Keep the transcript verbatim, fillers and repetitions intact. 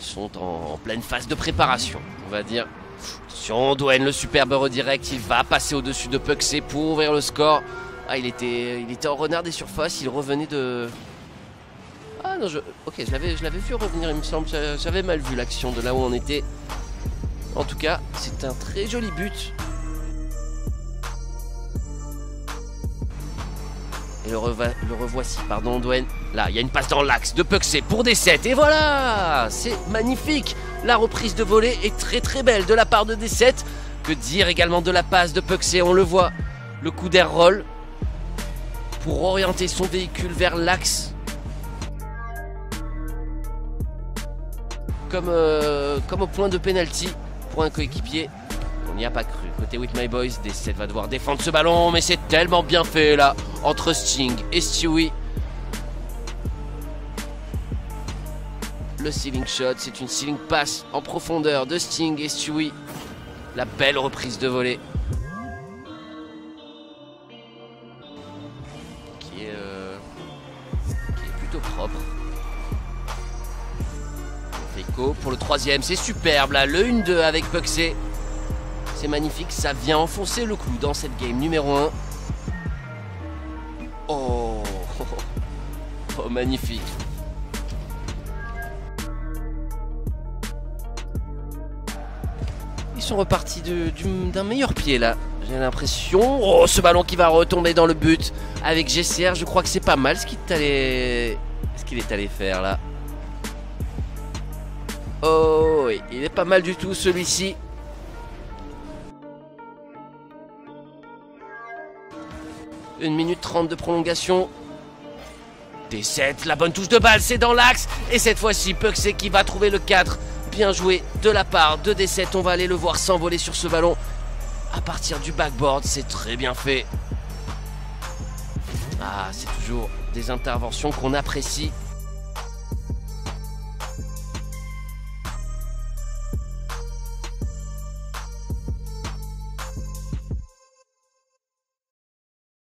sont en, en pleine phase de préparation, on va dire. Attention, Dwayne, le superbe redirect, il va passer au-dessus de Puxé pour ouvrir le score. Ah, il était, il était en renard des surfaces, il revenait de... Ah non, je... Ok, je l'avais je l'avais vu revenir, il me semble. J'avais mal vu l'action de là où on était. En tout cas, c'est un très joli but. Et le, reva... le revoici, pardon, Dwayne. Là, il y a une passe dans l'axe de Puxé pour D sept. Et voilà, c'est magnifique. La reprise de volée est très très belle de la part de D sept. Que dire également de la passe de Puxé, on le voit. Le coup d'air roll pour orienter son véhicule vers l'axe. Comme, euh, comme au point de pénalty pour un coéquipier. On n'y a pas cru. Côté With My Boys, D sept va devoir défendre ce ballon, mais c'est tellement bien fait là, entre Sting et Stewie. Le ceiling shot, c'est une ceiling pass en profondeur de Sting et Stewie. La belle reprise de volée. Qui est, euh, qui est plutôt propre. Feiko pour le troisième, c'est superbe là, le un deux avec Puxé. C'est magnifique, ça vient enfoncer le clou dans cette game numéro un. Oh, oh, oh, oh magnifique. Ils sont repartis d'un meilleur pied là, j'ai l'impression. Oh, ce ballon qui va retomber dans le but avec G C R, je crois que c'est pas mal ce qu'il allé... ce qu'il est allé faire là. Oh oui, il est pas mal du tout celui-ci. une minute trente de prolongation. D sept, la bonne touche de balle, c'est dans l'axe. Et cette fois-ci, Puxé qui va trouver le quatre. Bien joué de la part de D sept. On va aller le voir s'envoler sur ce ballon. À partir du backboard, c'est très bien fait. Ah, c'est toujours des interventions qu'on apprécie.